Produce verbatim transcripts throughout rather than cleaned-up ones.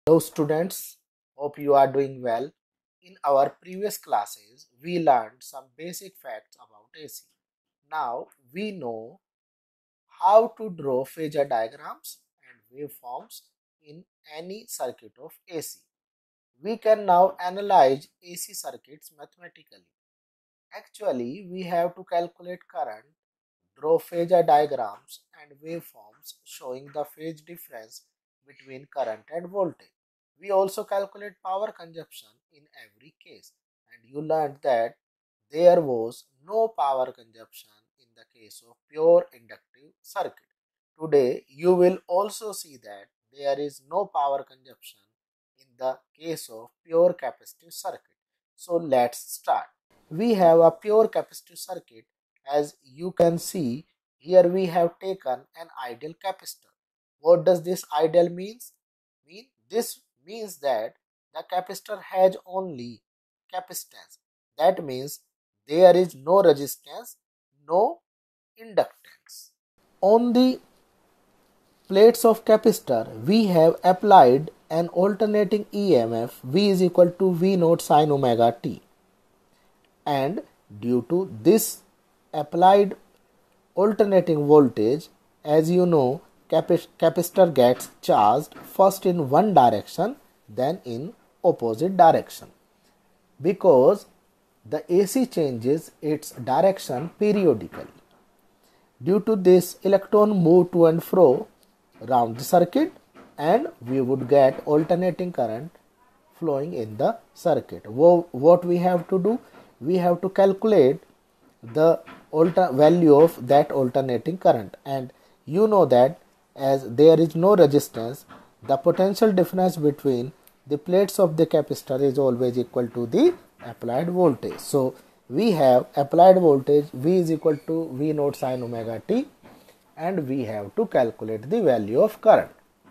Hello students, hope you are doing well. In our previous classes, we learned some basic facts about A C. Now we know how to draw phasor diagrams and waveforms in any circuit of A C. We can now analyze A C circuits mathematically. Actually, we have to calculate current, draw phasor diagrams and waveforms showing the phase difference between current and voltage. We also calculate power consumption in every case, and you learned that there was no power consumption in the case of pure inductive circuit. Today you will also see that there is no power consumption in the case of pure capacitive circuit. So let's start. We have a pure capacitive circuit. As you can see, here we have taken an ideal capacitor. What does this ideal means? Mean this means that the capacitor has only capacitance. That means there is no resistance, no inductance. On the plates of capacitor, we have applied an alternating E M F V is equal to V naught sin omega t, and due to this applied alternating voltage, as you know, capacitor gets charged first in one direction, then in opposite direction, because the A C changes its direction periodically. Due to this, electron move to and fro around the circuit, and we would get alternating current flowing in the circuit. What we have to do? We have to calculate the alter value of that alternating current, and you know that as there is no resistance, the potential difference between the plates of the capacitor is always equal to the applied voltage. So we have applied voltage V is equal to V naught sin omega t, and we have to calculate the value of current.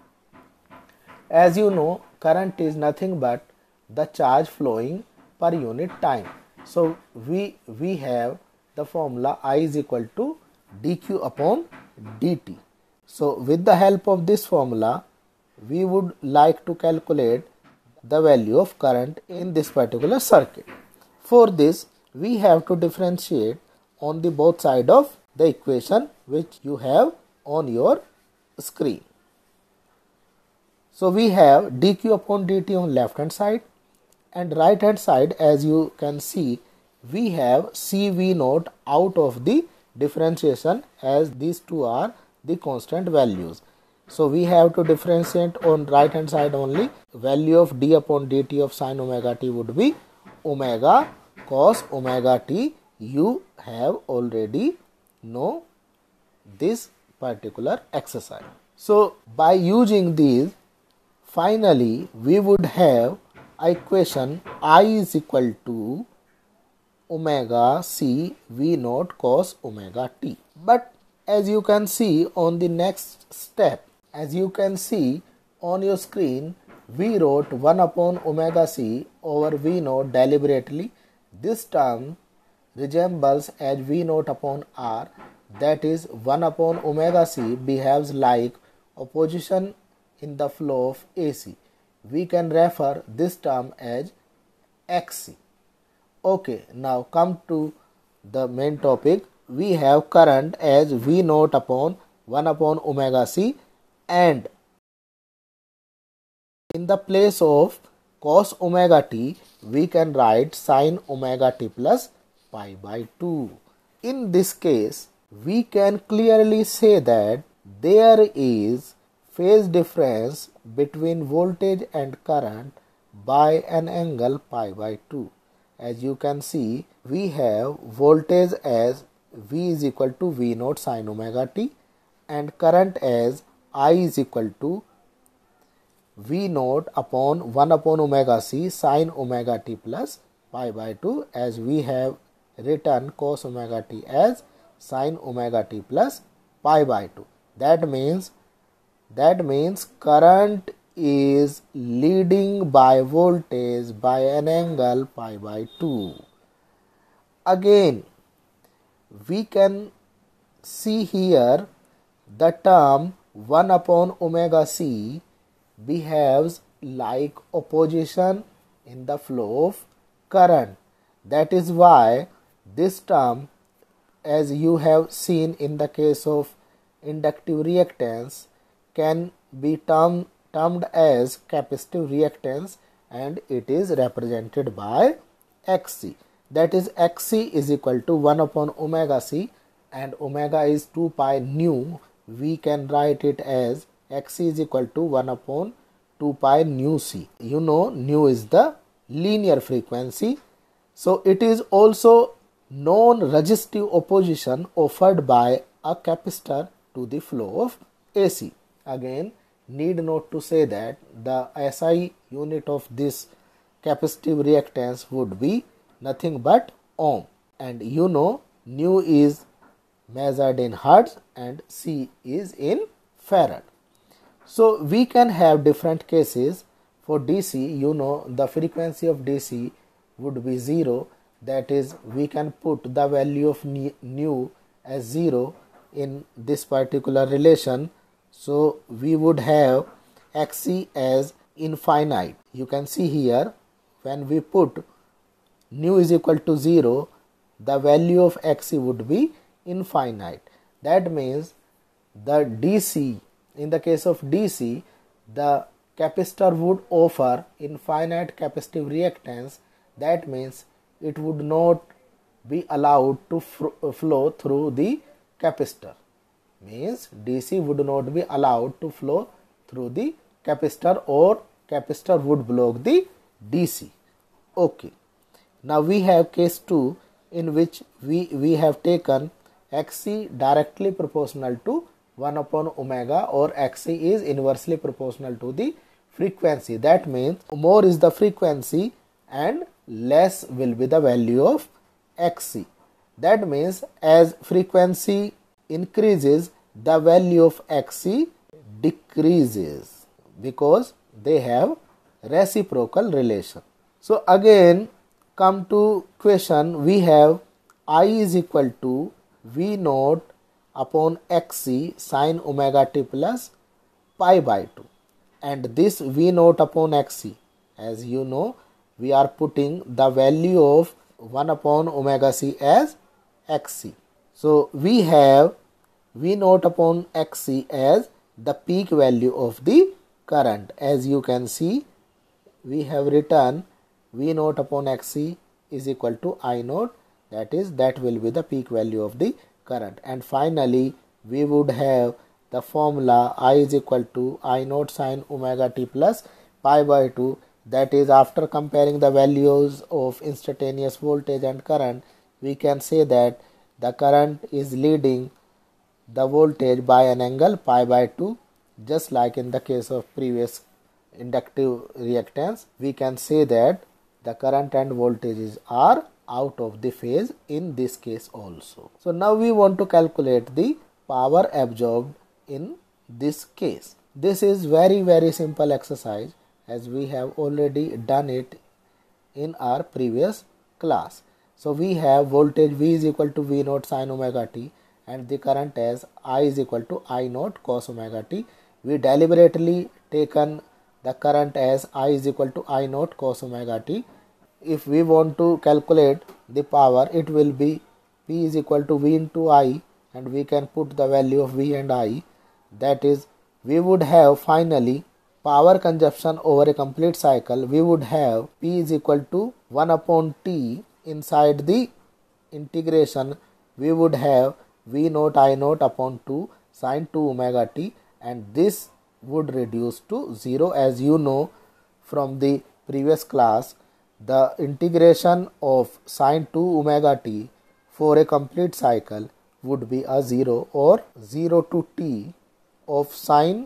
As you know, current is nothing but the charge flowing per unit time. So we we have the formula I is equal to dq upon dt. So with the help of this formula, we would like to calculate the value of current in this particular circuit. For this, we have to differentiate on the both side of the equation which you have on your screen. So we have dq upon dt on left hand side, and right hand side, as you can see, we have C V naught out of the differentiation, as these two are the constant values. So we have to differentiate on right hand side only. Value of d upon dt of sin omega t would be omega cos omega t. You have already know this particular exercise. So by using these, finally we would have equation I is equal to omega c v naught cos omega t. But as you can see on the next step, as you can see on your screen, we wrote one upon omega c over v naught deliberately. This term resembles as v naught upon r, that is one upon omega c behaves like opposition in the flow of A C. We can refer this term as Xc. Okay, now come to the main topic. We have current as V naught upon one upon omega c, and in the place of cos omega t, we can write sin omega t plus pi by two. In this case, we can clearly say that there is phase difference between voltage and current by an angle pi by two. As you can see, we have voltage as V is equal to V naught sin omega t, and current as I is equal to V naught upon one upon omega c sin omega t plus pi by two, as we have written cos omega t as sin omega t plus pi by two. That means that means current is leading by voltage by an angle pi by two. Again, we can see here the term one upon omega c behaves like opposition in the flow of current. That is why this term, as you have seen in the case of inductive reactance, can be term, termed as capacitive reactance, and it is represented by Xc. That is, Xc is equal to one upon omega c, and omega is two pi nu. We can write it as Xc is equal to one upon two pi nu c. You know, nu is the linear frequency. So it is also non-resistive opposition offered by a capacitor to the flow of A C. Again, need not to say that the S I unit of this capacitive reactance would be nothing but ohm, and you know nu is measured in hertz and C is in farad. So we can have different cases. For D C, you know, the frequency of D C would be zero. That is, we can put the value of nu as zero in this particular relation. So we would have Xc as infinite. You can see here, when we put nu is equal to zero, the value of Xc would be infinite. That means the D C, in the case of D C, the capacitor would offer infinite capacitive reactance. That means it would not be allowed to flow through the capacitor. Means D C would not be allowed to flow through the capacitor, or capacitor would block the D C. Okay. Now we have case two, in which we, we have taken Xc directly proportional to one upon omega, or Xc is inversely proportional to the frequency. That means more is the frequency and less will be the value of Xc. That means as frequency increases, the value of Xc decreases, because they have reciprocal relation. So again, come to question, we have I is equal to V naught upon Xc sine omega t plus pi by two, and this V naught upon Xc, as you know, we are putting the value of one upon omega c as Xc. So we have V naught upon Xc as the peak value of the current. As you can see, we have written V naught upon Xc is equal to I naught, that is, that will be the peak value of the current. And finally, we would have the formula I is equal to I naught sine omega t plus pi by two. That is, after comparing the values of instantaneous voltage and current, we can say that the current is leading the voltage by an angle pi by two, just like in the case of previous inductive reactance. We can say that the current and voltages are out of the phase in this case also. So now we want to calculate the power absorbed in this case. This is very very simple exercise, as we have already done it in our previous class. So we have voltage V is equal to V naught sin omega t, and the current as I is equal to I naught cos omega t. We deliberately taken the current as I is equal to I naught cos omega t. If we want to calculate the power, it will be P is equal to V into I, and we can put the value of V and I. That is, we would have finally power consumption over a complete cycle. We would have P is equal to one upon T. Inside the integration, we would have V naught I naught upon two sin two omega t, and this would reduce to zero. As you know from the previous class, the integration of sin two omega t for a complete cycle would be a zero, or zero to t of sin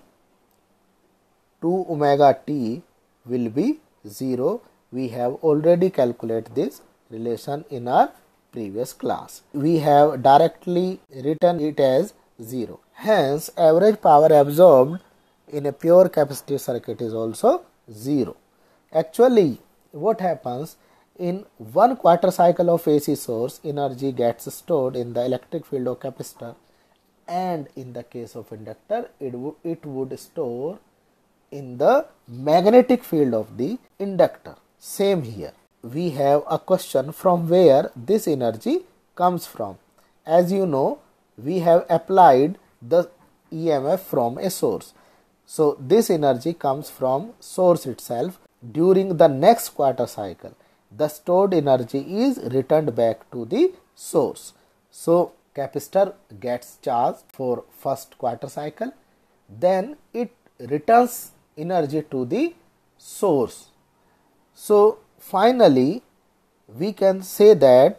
two omega t will be zero. We have already calculated this relation in our previous class. We have directly written it as zero. Hence, average power absorbed in a pure capacitive circuit is also zero. Actually, what happens, in one quarter cycle of A C source, energy gets stored in the electric field of capacitor, and in the case of inductor, it, it would store in the magnetic field of the inductor. Same here. We have a question from where this energy comes from. As you know, we have applied the E M F from a source. So this energy comes from source itself. During the next quarter cycle, the stored energy is returned back to the source. So capacitor gets charged for first quarter cycle, then it returns energy to the source. So finally we can say that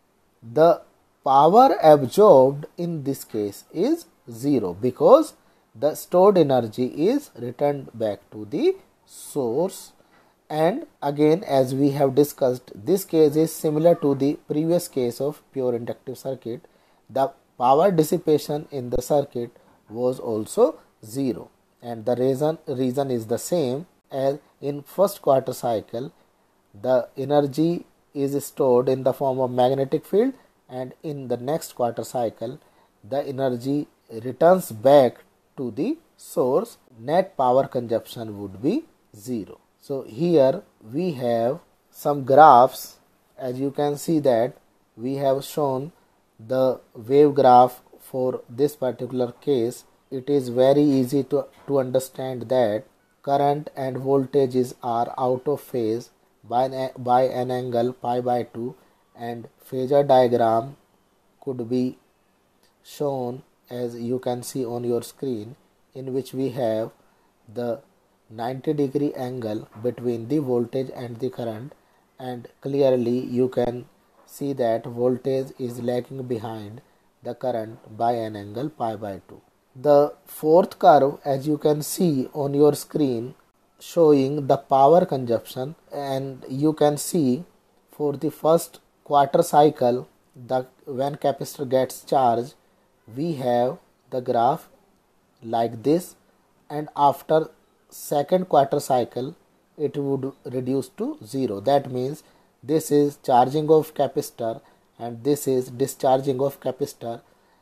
the power absorbed in this case is zero, because the stored energy is returned back to the source. And again, as we have discussed, this case is similar to the previous case of pure inductive circuit. The power dissipation in the circuit was also zero, and the reason reason is the same as in first quarter cycle. The energy is stored in the form of magnetic field, and in the next quarter cycle the energy returns back to the source. Net power consumption would be zero. So here we have some graphs. As you can see that we have shown the wave graph for this particular case. It is very easy to, to understand that current and voltages are out of phase by an, by an angle pi by two, and phasor diagram could be shown as you can see on your screen, in which we have the ninety degree angle between the voltage and the current, and clearly you can see that voltage is lagging behind the current by an angle pi by two. The fourth curve, as you can see on your screen, showing the power consumption, and you can see for the first quarter cycle, the when capacitor gets charged, we have the graph like this, and after second quarter cycle it would reduce to zero. That means this is charging of capacitor and this is discharging of capacitor.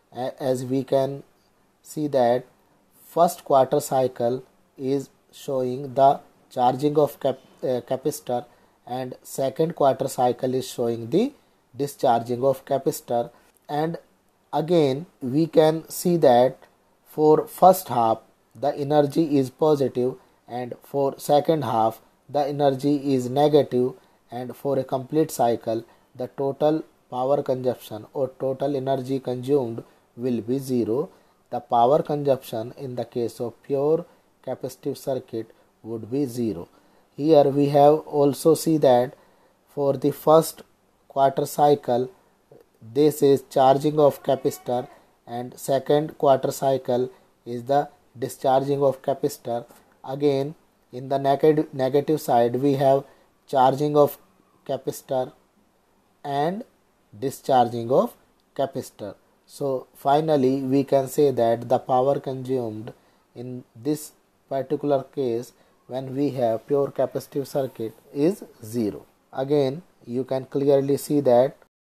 As we can see that first quarter cycle is showing the charging of cap, uh, capacitor, and second quarter cycle is showing the discharging of capacitor. And again we can see that for first half the energy is positive, and for second half the energy is negative, and for a complete cycle the total power consumption or total energy consumed will be zero. The power consumption in the case of pure capacitive circuit would be zero. Here we have also see that for the first quarter cycle this is charging of capacitor, and second quarter cycle is the discharging of capacitor. Again in the negative negative side we have charging of capacitor and discharging of capacitor. So finally we can say that the power consumed in this particular case when we have pure capacitive circuit is zero. Again you can clearly see that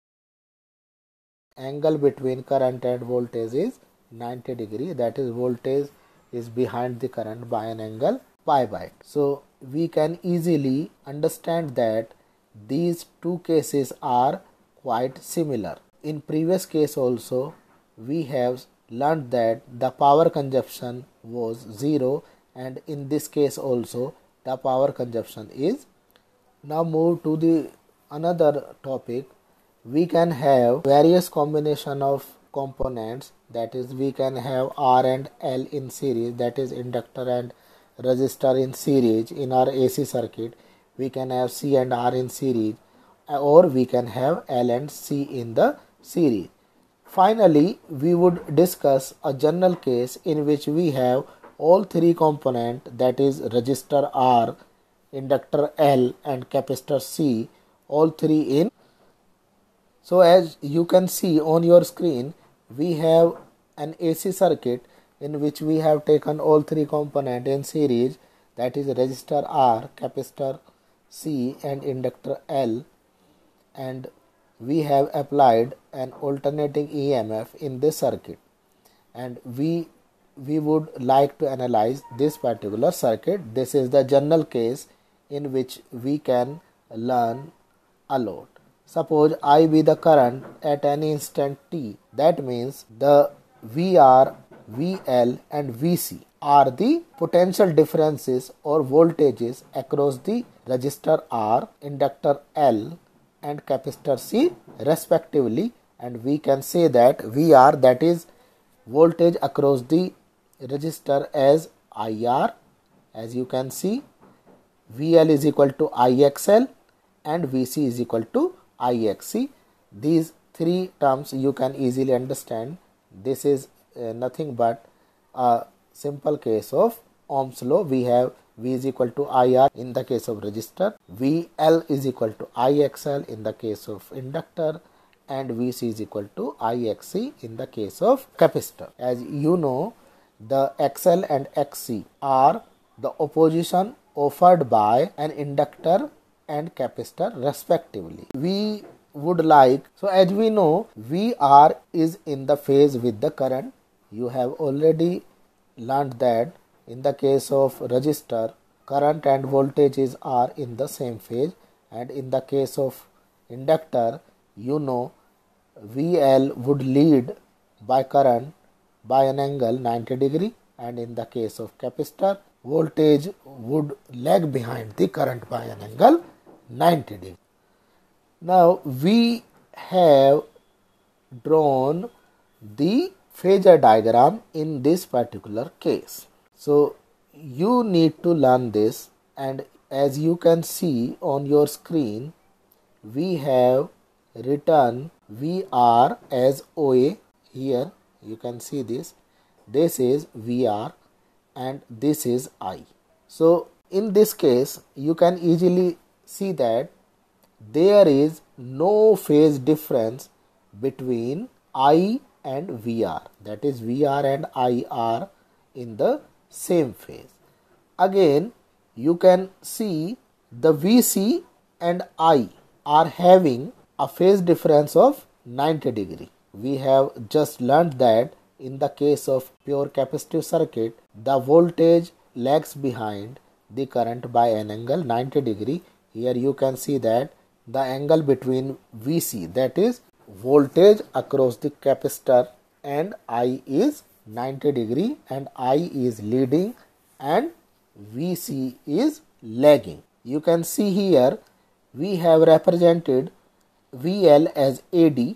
angle between current and voltage is ninety degree, that is voltage is behind the current by an angle pi by two. So we can easily understand that these two cases are quite similar. In previous case also we have learned that the power consumption was zero, and in this case also the power consumption is. Now move to the another topic. We can have various combination of components, that is we can have R and L in series, that is inductor and resistor in series in our A C circuit. We can have C and R in series, or we can have L and C in the series. Finally we would discuss a general case in which we have all three components, that is resistor R, inductor L and capacitor C, all three in. So as you can see on your screen, we have an A C circuit in which we have taken all three components in series, that is resistor R, capacitor C and inductor L, and we have applied an alternating E M F in this circuit, and we we would like to analyze this particular circuit. This is the general case in which we can learn a lot. Suppose I be the current at any instant t. That means the V R, V L and V C are the potential differences or voltages across the resistor R, inductor L and capacitor C respectively, and we can say that V R, that is voltage across the resistor, as I R, as you can see. V L is equal to I X L and V C is equal to I X C. These three terms you can easily understand. This is uh, nothing but a simple case of Ohm's law. We have V is equal to I R in the case of resistor, V L is equal to I X L in the case of inductor, and V C is equal to I X C in the case of capacitor. As you know, the X L and X C are the opposition offered by an inductor and capacitor respectively. We would like, so as we know, V R is in the phase with the current. You have already learned that in the case of resistor, current and voltages are in the same phase, and in the case of inductor, you know, V L would lead by current by an angle ninety degree, and in the case of capacitor, voltage would lag behind the current by an angle ninety degree. Now we have drawn the phasor diagram in this particular case. So you need to learn this, and as you can see on your screen, we have written V R as O A. Here you can see this. This is V R and this is I. So in this case, you can easily see that there is no phase difference between I and V R. That is, V R and I are in the same phase. Again, you can see the V C and I are having a phase difference of ninety degree. We have just learned that in the case of pure capacitive circuit, the voltage lags behind the current by an angle ninety degree. Here you can see that the angle between V C, that is voltage across the capacitor, and I is ninety degree, and I is leading and V C is lagging. You can see here we have represented V L as A D,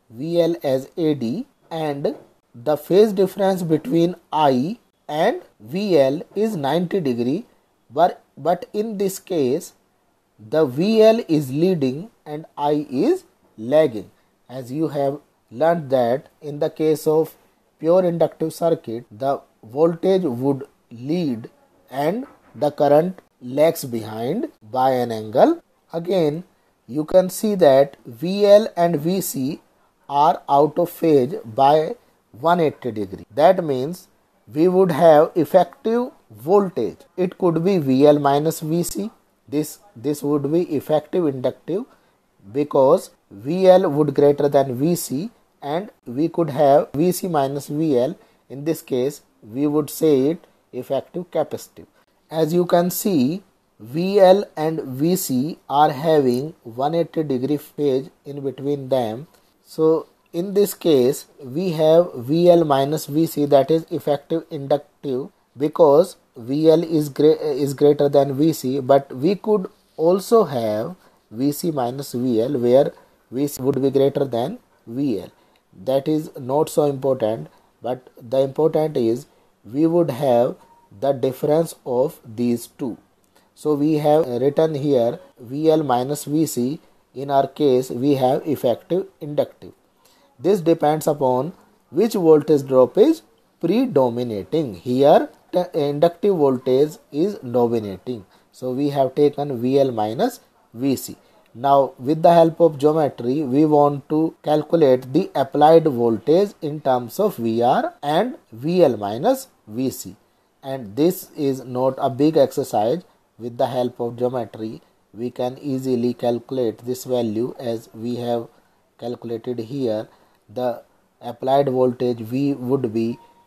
V L as A D, and the phase difference between I and V L is ninety degree, but, but in this case the V L is leading and I is lagging. As you have learned that in the case of pure inductive circuit, the voltage would lead and the current lags behind by an angle. Again, you can see that V L and V C are out of phase by one hundred eighty degree. That means we would have effective voltage. It could be V L minus V C. This, this would be effective inductive, because V L would greater than V C, and we could have V C minus V L. In this case, we would say it effective capacitive. As you can see, V L and V C are having one hundred eighty degree phase in between them. So in this case, we have V L minus V C, that is effective inductive, because V L is, gra is greater than V C, but we could also have V C minus V L, where V C would be greater than V L. That is not so important, but the important is we would have the difference of these two. So we have written here V L minus V C. In our case, we have effective inductive. This depends upon which voltage drop is predominating. Here the inductive voltage is dominating, so we have taken V L minus V C. Now with the help of geometry, we want to calculate the applied voltage in terms of V R and V L minus V C, and this is not a big exercise. With the help of geometry, we can easily calculate this value, as we have calculated here. The applied voltage V would be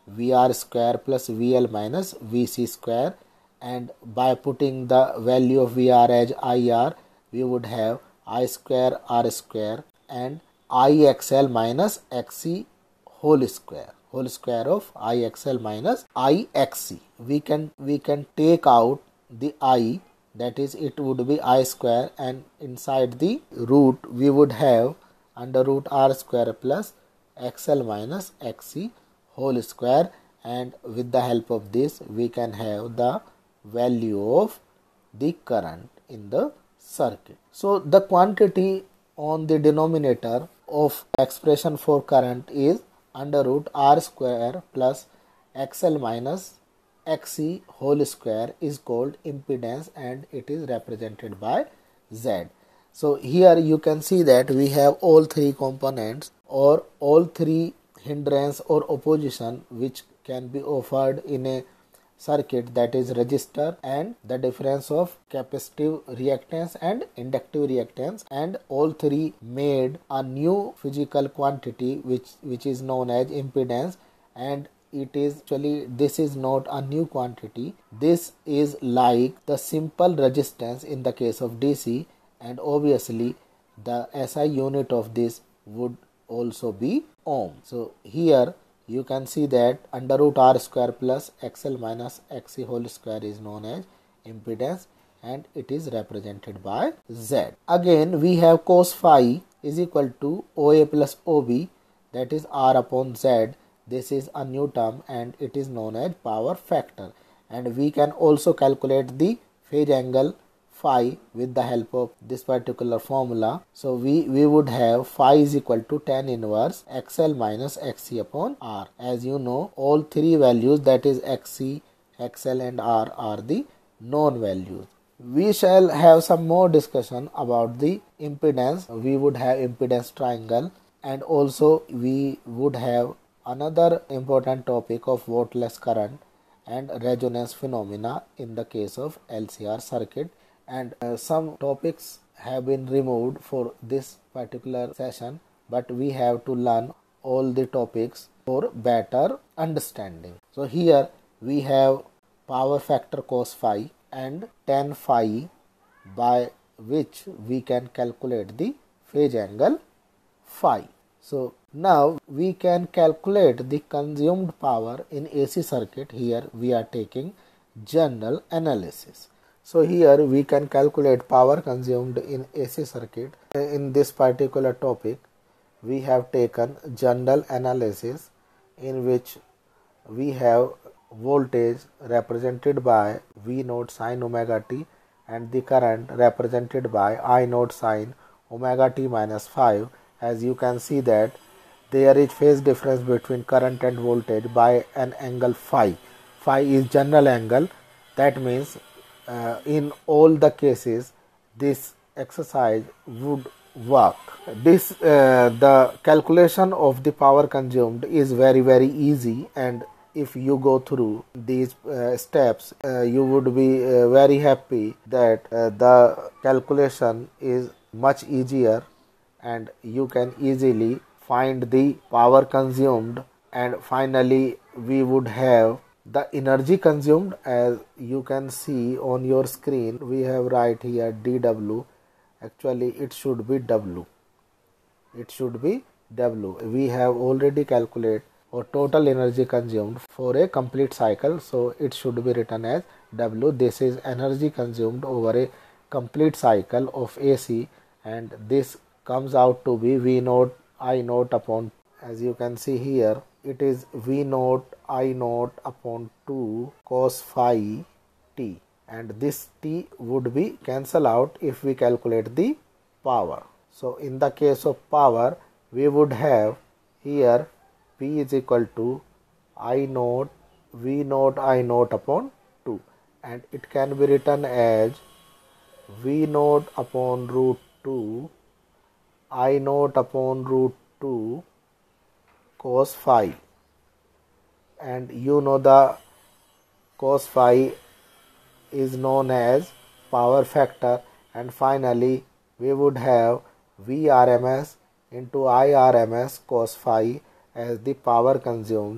V R square plus V L minus V C square, and by putting the value of V R as I R, we would have I square R square and I X L minus X C whole square, whole square of I X L minus I X C. We can we can take out the I, that is it would be I square, and inside the root we would have under root R square plus X L minus X C whole square, and with the help of this we can have the value of the current in the circuit. So the quantity on the denominator of expression for current is under root R square plus X L minus X C whole square is called impedance, and it is represented by Z. So here you can see that we have all three components or all three hindrance or opposition which can be offered in a circuit, that is resistor and the difference of capacitive reactance and inductive reactance, and all three made a new physical quantity which which is known as impedance. And it is actually, this is not a new quantity, this is like the simple resistance in the case of D C, and obviously the S I unit of this would also be ohm. So here you can see that under root R square plus X L minus X C whole square is known as impedance, and it is represented by Z. Again we have cos phi is equal to O A plus O B, that is R upon Z. This is a new term and it is known as power factor, and we can also calculate the phase angle phi with the help of this particular formula. So we, we would have phi is equal to tan inverse X L minus X C upon R. As you know, all three values, that is X C, X L and R, are the known values. We shall have some more discussion about the impedance. We would have impedance triangle, and also we would have another important topic of voltless current and resonance phenomena in the case of L C R circuit. And uh, some topics have been removed for this particular session, but we have to learn all the topics for better understanding. So here we have power factor cos phi and tan phi, by which we can calculate the phase angle phi. So now we can calculate the consumed power in A C circuit. Here we are taking general analysis. So here we can calculate power consumed in A C circuit. In this particular topic we have taken general analysis, in which we have voltage represented by V naught sin omega t and the current represented by I naught sin omega t minus five. As you can see that there is phase difference between current and voltage by an angle phi. Phi is general angle. That means uh, in all the cases this exercise would work. This uh, the calculation of the power consumed is very very easy, and if you go through these uh, steps uh, you would be uh, very happy that uh, the calculation is much easier and you can easily find the power consumed. And finally we would have the energy consumed. As you can see on your screen, we have right here D W. Actually it should be W. It should be W. We have already calculated or total energy consumed for a complete cycle, so it should be written as W. This is energy consumed over a complete cycle of A C, and this comes out to be V naught I naught upon, as you can see here, it is V naught I naught upon two cos phi t, and this t would be cancel out if we calculate the power. So in the case of power we would have here P is equal to I naught V naught I naught upon two, and it can be written as V naught upon root two I naught upon root two cos phi, and you know the cos phi is known as power factor. And finally we would have V R M S into I R M S cos phi as the power consumed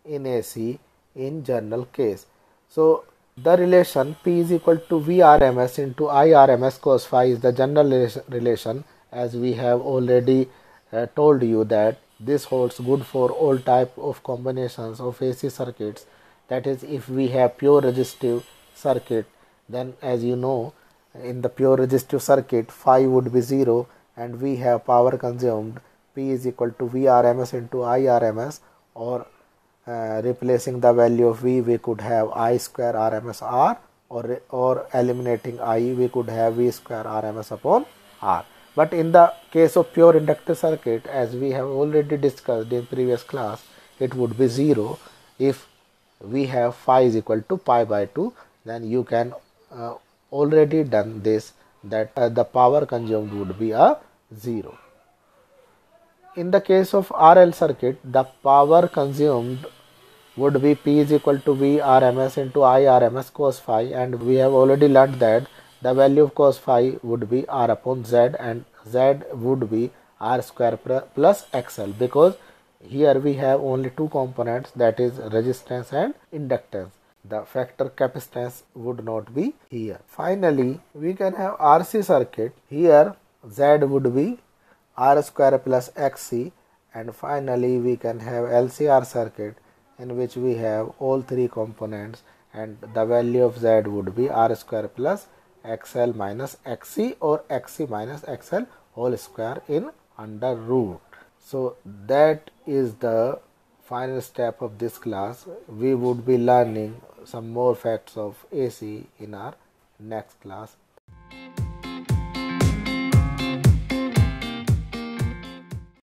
in A C in general case. So the relation P is equal to V R M S into I R M S cos phi is the general relation, as we have already uh, told you that this holds good for all type of combinations of A C circuits. That is, if we have pure resistive circuit, then as you know, in the pure resistive circuit phi would be zero, and we have power consumed P is equal to V R M S into I R M S, or uh, replacing the value of V, we could have I square R M S R, or, or eliminating I, we could have V square R M S upon R. But in the case of pure inductive circuit, as we have already discussed in previous class, it would be zero if we have phi is equal to pi by two. Then you can uh, already done this, that uh, the power consumed would be a zero. In the case of R L circuit, the power consumed would be P is equal to V R M S into I R M S cos phi, and we have already learned that the value of cos phi would be R upon Z, and Z would be R square plus X L, because here we have only two components, that is resistance and inductance. The factor capacitance would not be here. Finally, we can have R C circuit. Here Z would be R square plus X C, and finally we can have L C R circuit, in which we have all three components, and the value of Z would be R square plus X L minus X C, or X C minus X L whole square in under root. So that is the final step of this class. We would be learning some more facts of A C in our next class.